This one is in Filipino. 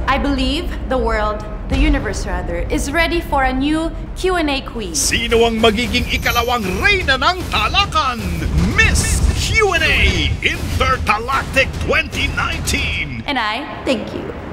I believe the world, the universe rather, is ready for a new Q&A queen. Sino ang magiging ikalawang reyna ng talakan? Miss Q&A Intergalactic 2019! And I thank you.